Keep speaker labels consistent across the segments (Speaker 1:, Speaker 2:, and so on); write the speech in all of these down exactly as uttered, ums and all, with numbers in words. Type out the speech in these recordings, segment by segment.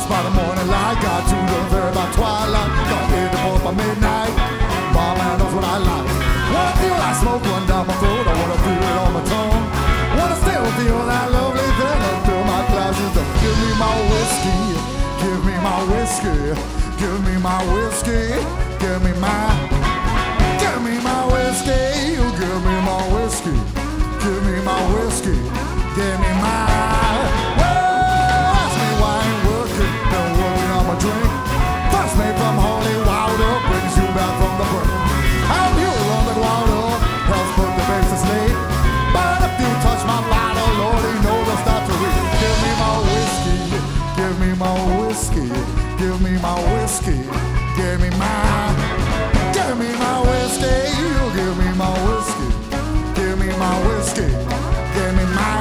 Speaker 1: Just by the morning light, got to the very by twilight. Got hit the boat by midnight. My man knows what I like. Wanna feel like smoke run down my throat. I wanna feel it on my tongue. Wanna still feel that lovely thing until my glasses don't. Give me my whiskey, give me my whiskey, give me my whiskey, give me my, give me my whiskey, you give me my whiskey, give me my whiskey, give me my. From holy water brings you back from the brink. I'm here on the water, helps put the babes to sleep. But if you touch my bottle, Lord, you know they'll start to weep. Give me my whiskey, give me my whiskey, give me my whiskey, give me my, give me my whiskey, you give me my whiskey, give me my whiskey, give me my.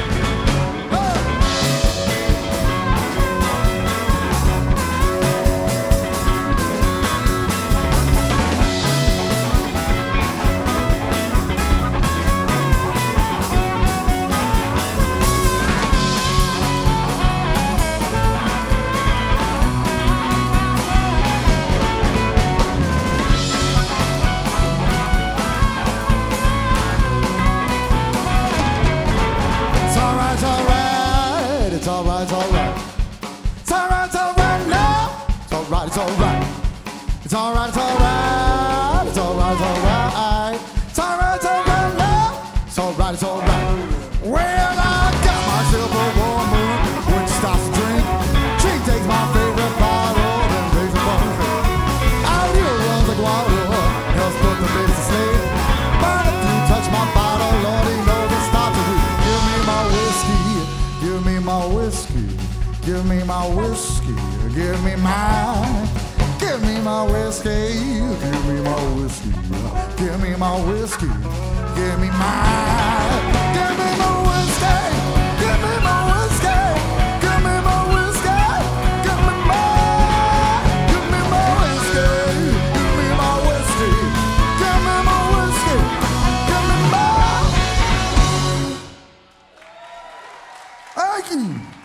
Speaker 1: It's alright, it's alright. It's alright, it's alright now. It's alright, it's alright. It's alright, it's alright. It's alright, it's alright. It's alright, it's alright now. It's alright, it's alright. Well, I got myself a woman when she starts to drink. She takes my favorite bottle and takes a bottle. Out here runs like water, helps put the babies to sleep. But if you touch my bottle, Lord, you know they start to weep. Give me my whiskey. Give me my whiskey, give me my whiskey, give me my, give me my whiskey, give me my whiskey, give me my whiskey, give me my, give me my whiskey, give me my whiskey, give me my whiskey, give me my, give me my whiskey, give me my whiskey, give me my whiskey, give me my. Thank you.